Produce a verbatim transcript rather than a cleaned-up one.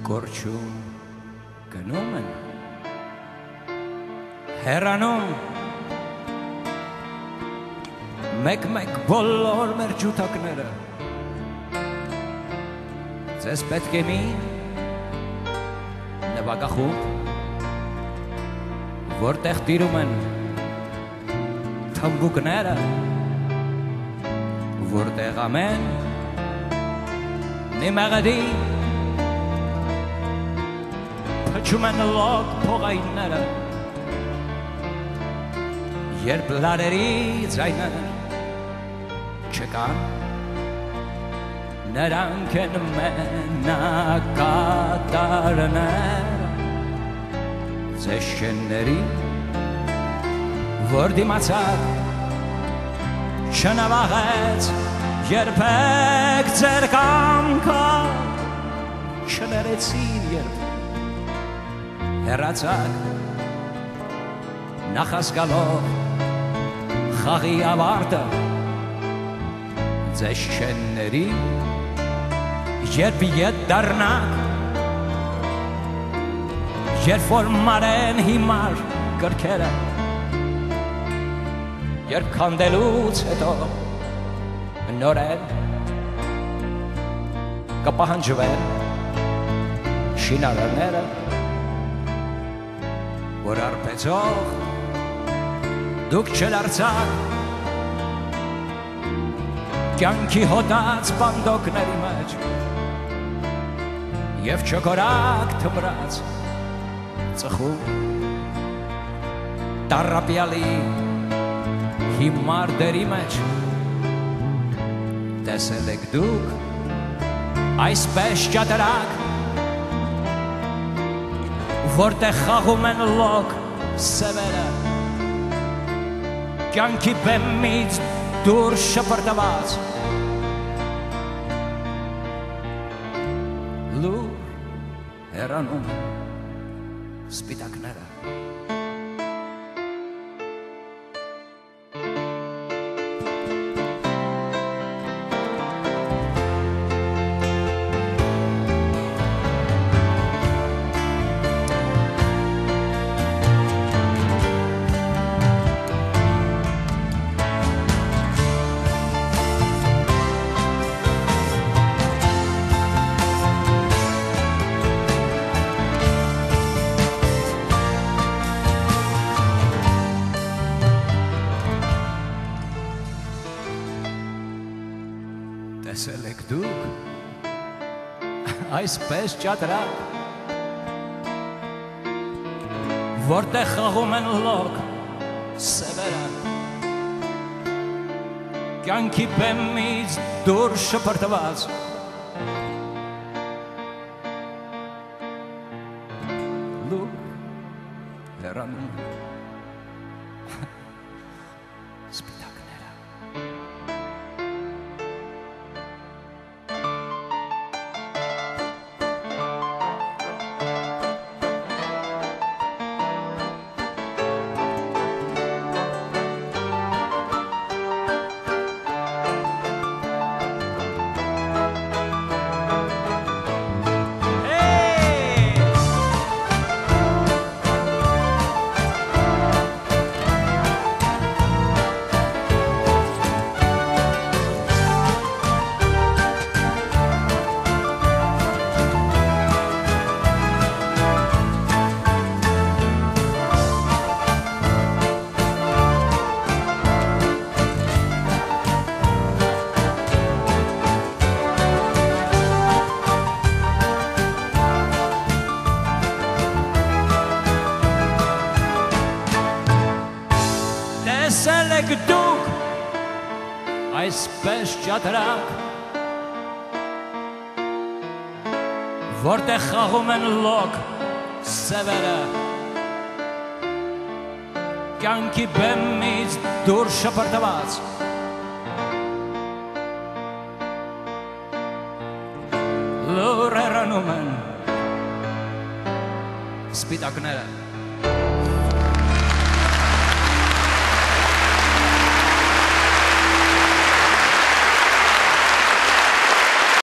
Կորչում, գնում են, հեռանում, մեկ-մեկ բոլոր մեր ջութակները, ձեզ պետք է մի նվագախումբ, որտեղ տիրում են թմբուկները, որտեղ ամեն, մեղեդի, փչում են լոկ փողայինները, երբ լարերի ձայներ, չկան, նրանք են մենակատարները, ձեզ ների, որ դիմացաք, չնվաղեց, երբեք ձեր կամքը, չներեցին երբ հեռացաք, նախազգալով խաղի ավարտը, ձեզ ների, երբ ետ դառնաք, երբ որ մարեն հիմար կրքերը, երբ քանդելուց հետո նորեն կպահանջվեն շինարարները, որ արպեցող դուք չդարձաք կյանքի հոտած բանդոկների մեջ և չկորակ թմրած ծխում տառապյալի հիմար դերի մեջ տեսել եք դուք այսպես ճատրակ, որտեղ խաղում են լոկ սևերը, կյանքի բեմից դուր շպրտված, լուր հեռանում սպիտակները, տեսել եք դուք այսպես ճատրակ, որտեղ խաղում են լոկ սևերը, կյանքի բեմից դուր շպրտված, լուր հեռանում սպիտակները, տեսել եք դուք այսպես ճատրակ, որտեղ խաղում են լոկ սևերը, կյանքի բեմից դուր շպրտված, լուր հեռանում են սպիտակները,